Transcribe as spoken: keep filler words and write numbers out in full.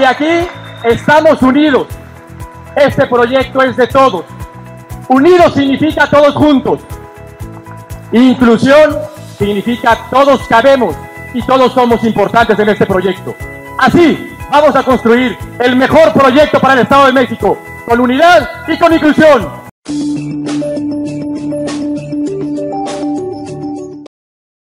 porque aquí estamos unidos. Este proyecto es de todos. Unidos significa todos juntos. Inclusión significa todos cabemos y todos somos importantes en este proyecto. Así vamos a construir el mejor proyecto para el Estado de México, con unidad y con inclusión.